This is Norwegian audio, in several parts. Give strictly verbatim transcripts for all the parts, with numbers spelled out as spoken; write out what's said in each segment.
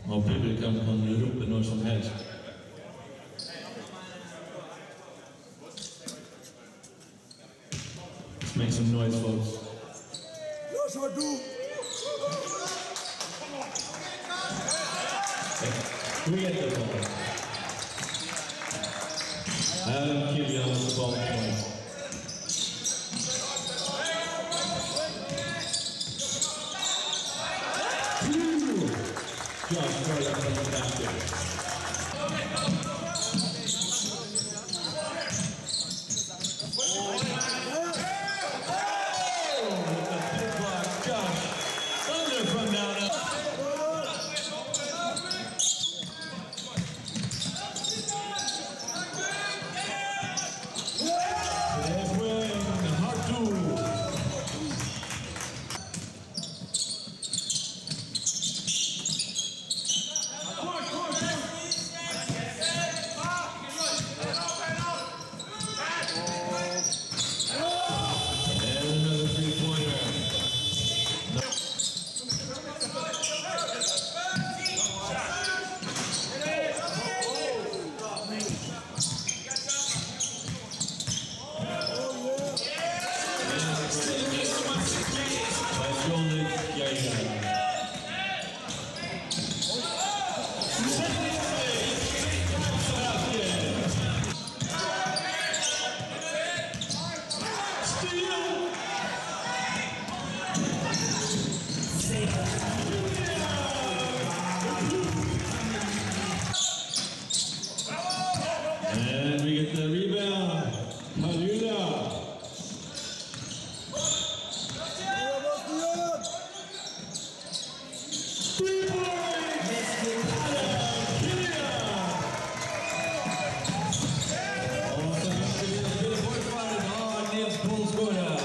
Och publikum kan ropa när som helst. Make some noise, folks. Yes, I do. We get the ball. Adam Killian with the ball point. Josh Gordon from the basket. And we get the rebound. Hallelujah. Three points. Adam Killian. Och så måste vi spela fortfarande ha Nils Polskåra.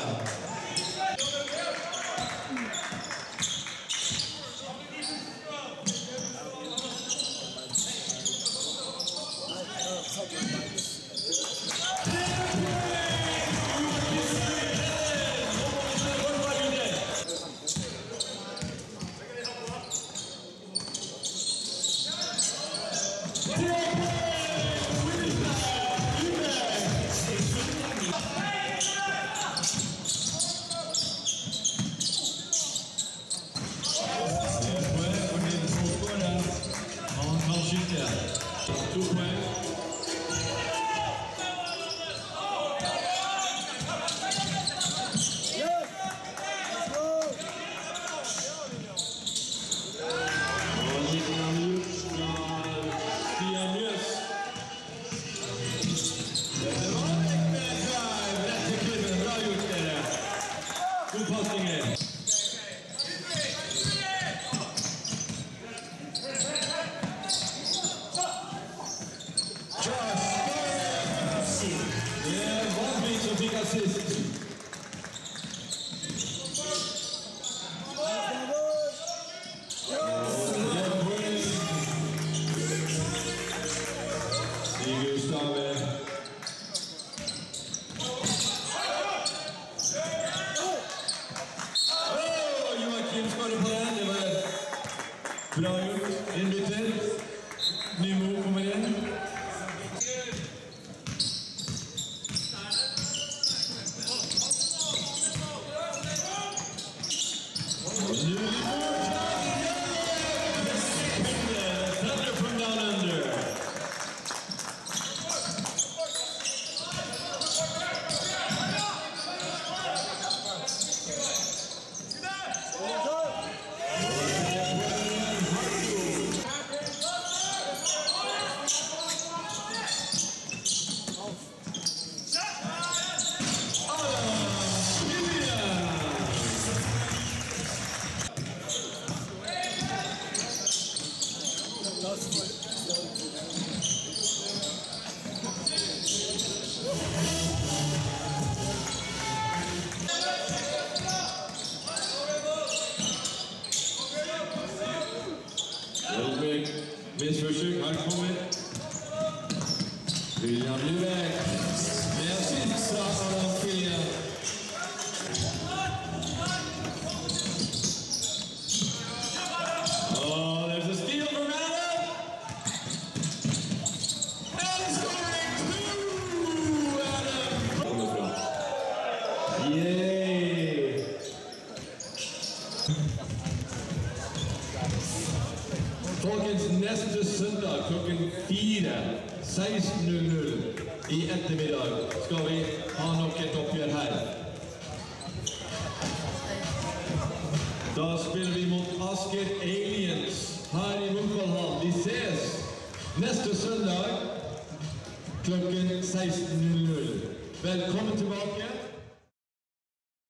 Two points. Big assist. Oh, Joakim skadade på den. Det var bra gjort. Inbyte. Nymo kommer in. Folkens, neste søndag klokken fire, seksten null null i ettermiddag skal vi ha nok et oppgjør her. Da spiller vi mot Asker Aliens her i Munkholmhallen. Vi ses neste søndag klokken seksten null null. Velkommen tilbake.